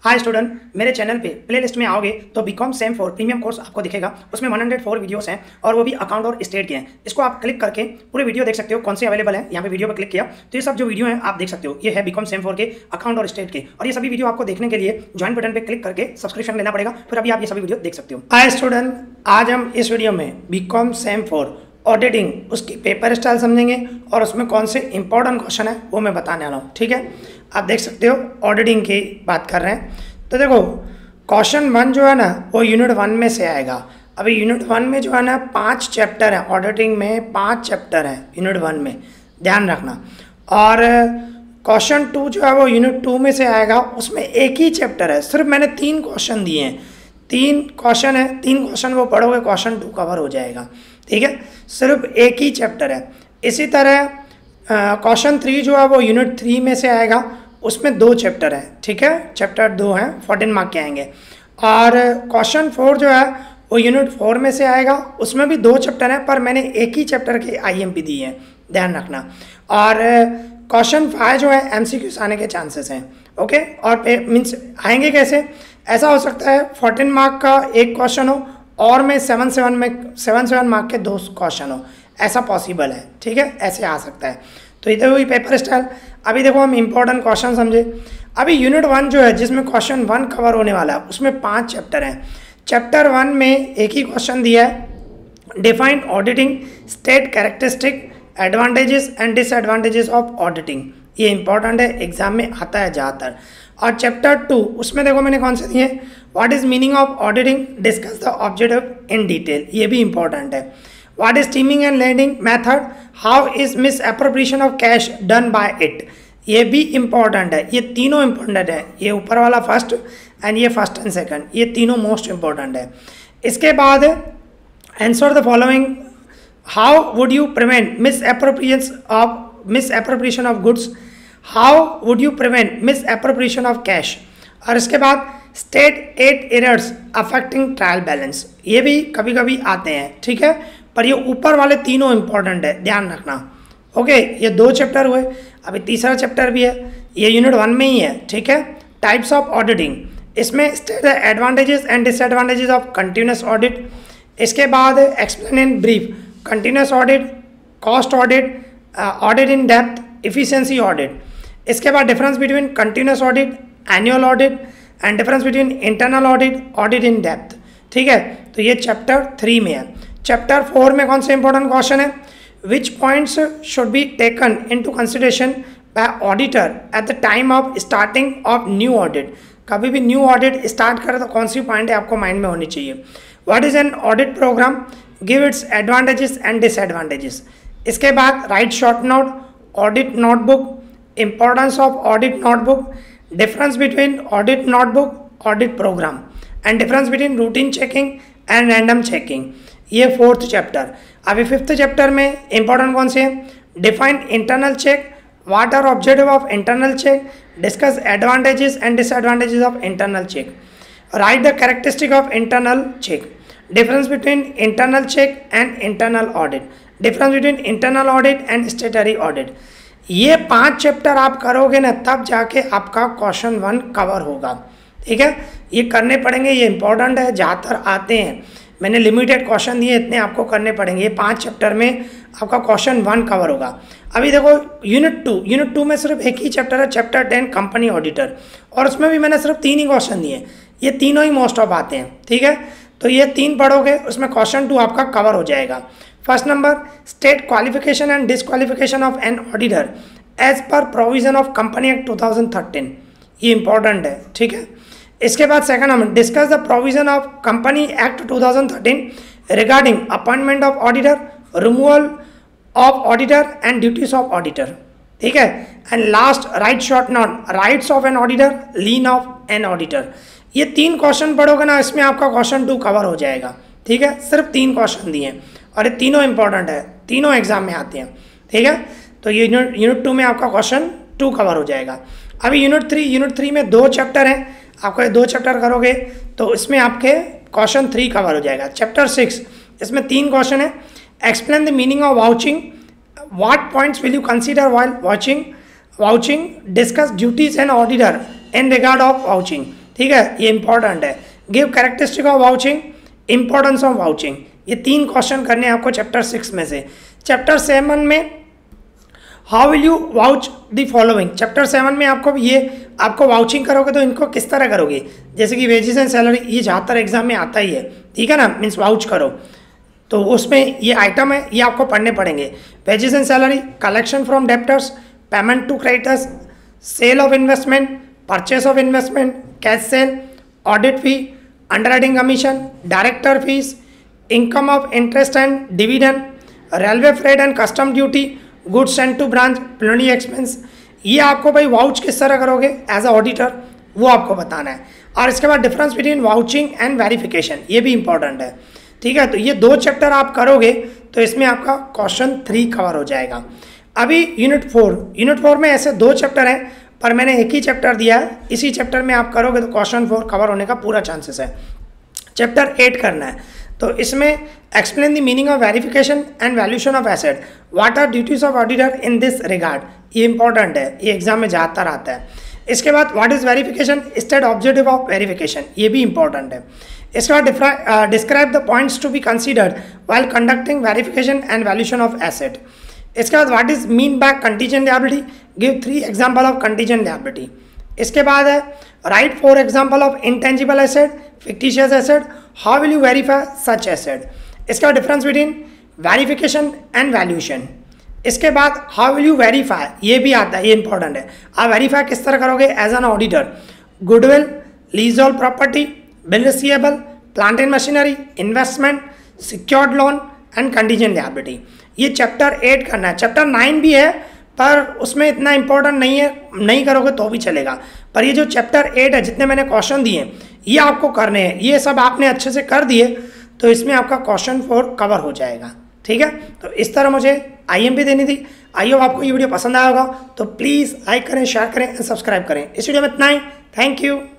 हाय student, मेरे channel पे playlist में आओगे तो बीकॉम सेम 4 प्रीमियम कोर्स आपको दिखेगा। उसमें 104 वीडियोस हैं और वो भी अकाउंट और स्टेट के हैं। इसको आप क्लिक करके पूरे वीडियो देख सकते हो, कौन से अवेलेबल है। यहाँ पे वीडियो पर क्लिक किया तो ये सब जो वीडियो हैं आप देख सकते हो। ये है बीकॉम सेम 4 के अकाउंट और स्टेट के, और ये सभी वीडियो आपको देखने के लिए ज्वाइन बटन पर क्लिक करके सब्सक्रिप्शन लेना पड़ेगा, फिर अभी आप ये सभी वीडियो देख सकते हो। हाय स्टूडेंट, आज हम इस वीडियो में बीकॉम सेम 4 ऑडिटिंग उसकी पेपर स्टाइल समझेंगे और उसमें कौन से इंपॉर्टेंट क्वेश्चन है वो मैं बताने वाला हूँ। ठीक है, आप देख सकते हो ऑडिटिंग की बात कर रहे हैं। तो देखो क्वेश्चन 1 जो है ना वो यूनिट 1 में से आएगा। अभी यूनिट 1 में जो है ना 5 चैप्टर हैं, ऑडिटिंग में 5 चैप्टर हैं यूनिट 1 में, ध्यान रखना। और क्वेश्चन 2 जो है वो यूनिट 2 में से आएगा, उसमें एक ही चैप्टर है। सिर्फ मैंने 3 क्वेश्चन दिए हैं, 3 क्वेश्चन है, 3 क्वेश्चन वो पढ़ोगे क्वेश्चन 2 कवर हो जाएगा। ठीक है, सिर्फ एक ही चैप्टर है। इसी तरह क्वेश्चन 3 जो है वो यूनिट 3 में से आएगा, उसमें 2 चैप्टर है। ठीक है, चैप्टर 2 हैं, 14 मार्क के आएंगे। और क्वेश्चन 4 जो है वो यूनिट 4 में से आएगा, उसमें भी 2 चैप्टर हैं, पर मैंने एक ही चैप्टर के IMP दिए हैं, ध्यान रखना। और क्वेश्चन 5 जो है MCQs आने के चांसेस हैं। ओके, और मीन्स आएंगे कैसे? ऐसा हो सकता है 14 मार्क का एक क्वेश्चन हो और में 7 मार्क के 2 क्वेश्चन हो, ऐसा पॉसिबल है। ठीक है, ऐसे आ सकता है। तो इधर हुई पेपर स्टाइल। अभी देखो हम इंपॉर्टेंट क्वेश्चन समझे। अभी यूनिट 1 जो है जिसमें क्वेश्चन 1 कवर होने वाला है, उसमें 5 चैप्टर हैं। चैप्टर 1 में एक ही क्वेश्चन दिया है, define auditing, state characteristic, advantages and disadvantages of auditing. ये इंपॉर्टेंट है, एग्जाम में आता है ज़्यादातर। और चैप्टर 2 उसमें देखो मैंने कौन से दिए, what is meaning of auditing, discuss the objective in detail, ये भी इंपॉर्टेंट है। What is teaming and lending method? How is misappropriation of cash done by it? ये भी इम्पॉर्टेंट है, ये तीनों इम्पॉर्टेंट है। ये ऊपर वाला फर्स्ट एंड ये फर्स्ट एंड सेकंड, ये तीनों मोस्ट इम्पॉर्टेंट है। इसके बाद answer the following, how would you prevent misappropriation of goods, how would you prevent misappropriation of cash. और इसके बाद state 8 errors affecting trial balance, ये भी कभी कभी आते हैं। ठीक है, पर ये ऊपर वाले तीनों इंपॉर्टेंट है, ध्यान रखना। ओके, ये 2 चैप्टर हुए, अभी तीसरा चैप्टर भी है, ये यूनिट 1 में ही है। ठीक है, टाइप्स ऑफ ऑडिटिंग, इसमें state the advantages and disadvantages of continuous audit. इसके बाद explain in brief continuous audit, cost audit, audit in depth, efficiency audit. इसके बाद difference between continuous audit, annual audit and difference between internal audit, audit in depth. ठीक है, तो ये chapter 3 में है। चैप्टर 4 में कौन से इंपॉर्टेंट क्वेश्चन है, which points should be taken into consideration by auditor at the time of starting of new audit. कभी भी न्यू ऑडिट स्टार्ट करें तो कौन सी पॉइंट है आपको माइंड में होनी चाहिए। What is an audit programme, give its advantages and disadvantages. इसके बाद write short note, audit notebook, importance of audit notebook, difference between audit notebook, audit programme and difference between routine checking and random checking. ये 4th chapter. अभी 5th chapter में important कौन से हैं, define internal check, what are objective of internal check, discuss advantages and disadvantages of internal check, write the characteristic of internal check, difference between internal check and internal audit, difference between internal audit and statutory audit. ये 5 chapter आप करोगे ना तब जाके आपका question 1 cover होगा। ठीक है, ये करने पड़ेंगे, ये इंपॉर्टेंट है, ज़्यादातर आते हैं। मैंने लिमिटेड क्वेश्चन दिए, इतने आपको करने पड़ेंगे। ये 5 चैप्टर में आपका क्वेश्चन 1 कवर होगा। अभी देखो यूनिट 2 में सिर्फ एक ही चैप्टर है, चैप्टर 10 कंपनी ऑडिटर, और उसमें भी मैंने सिर्फ 3 ही क्वेश्चन दिए। ये तीनों ही मोस्ट ऑफ आते हैं। ठीक है, तो ये 3 पढ़ोगे, उसमें क्वेश्चन 2 आपका कवर हो जाएगा। First number, state qualification and disqualification of an auditor as per provision of company act 2013, ये इंपॉर्टेंट है। ठीक है, इसके बाद second number, discuss the provision of company act 2013 regarding appointment of auditor, removal of auditor and duties of auditor. ठीक है, and last write short note, rights of an auditor, lien of an auditor. ये 3 question पढ़ोगे ना, इसमें आपका question 2 cover हो जाएगा। ठीक है, सिर्फ 3 क्वेश्चन दिए और ये तीनों इंपॉर्टेंट है, तीनों एग्जाम में आते हैं। ठीक है, तो ये यूनिट 2 में आपका क्वेश्चन 2 कवर हो जाएगा। अभी यूनिट 3 में 2 चैप्टर हैं, आपको ये 2 चैप्टर करोगे तो इसमें आपके क्वेश्चन 3 कवर हो जाएगा। चैप्टर 6 इसमें 3 क्वेश्चन है, explain the meaning of vouching, what points will you consider while vouching, discuss duties and auditor in regard of vouching. ठीक है, ये इंपॉर्टेंट है। Give characteristic of vouching, importance of vouching, ये 3 question करने हैं आपको चैप्टर 6 में से। चैप्टर 7 में how will you vouch the following, chapter 7 में आपको वाउचिंग करोगे तो इनको किस तरह करोगे, जैसे कि वेजेस एंड सैलरी, ये ज़्यादातर एग्जाम में आता ही है, ठीक है ना, मीन्स वाउच करो, तो उसमें ये आइटम है, ये आपको पढ़ने पड़ेंगे। Wages and salary, collection from debtors, payment to creditors, sale of investment, purchase of investment, cash sale, audit fee, underwriting commission, director fees, income of interest and dividend, railway freight and custom duty, goods sent to branch, preliminary expense. ये आपको भाई vouch किस तरह करोगे as a auditor, वो आपको बताना है। और इसके बाद difference between vouching and verification, ये भी इंपॉर्टेंट है, ठीक है। तो ये 2 चैप्टर आप करोगे तो इसमें आपका क्वेश्चन 3 कवर हो जाएगा। अभी यूनिट 4 में ऐसे 2 चैप्टर हैं, पर मैंने एक ही चैप्टर दिया है, इसी चैप्टर में आप करोगे तो क्वेश्चन 4 कवर होने का पूरा चांसेस है। चैप्टर 8 करना है, तो इसमें explain the meaning of verification and valuation of asset, what are duties of auditor in this regard, ये इंपॉर्टेंट है, ये एग्जाम में ज़्यादातर आता है। इसके बाद what is verification, state objective of verification, ये भी इंपॉर्टेंट है। इसके बाद describe the points to be considered while conducting verification and valuation of asset. इसके बाद what is mean by contingent liability, give 3 example of contingent liability. इसके बाद है write 4 example of intangible asset, fictitious asset, how will you verify such asset. इसके बाद difference between verification and valuation. इसके बाद how will you verify, ये भी आता है, ये इंपॉर्टेंट है, आप वेरीफाई किस तरह करोगे as an auditor. Goodwill, leasehold property, bill receivable, plant and machinery, investment, secured loan and contingent liability. ये चैप्टर 8 करना है। चैप्टर 9 भी है पर उसमें इतना इंपॉर्टेंट नहीं है, नहीं करोगे तो भी चलेगा, पर ये जो चैप्टर 8 है, जितने मैंने क्वेश्चन दिए ये आपको करने हैं, ये सब आपने अच्छे से कर दिए तो इसमें आपका क्वेश्चन 4 कवर हो जाएगा, ठीक है। तो इस तरह मुझे IMP देनी थी। आई होप आपको ये वीडियो पसंद आया होगा, तो प्लीज़ लाइक करें, शेयर करें, सब्सक्राइब करें। इस वीडियो में इतना ही, थैंक यू।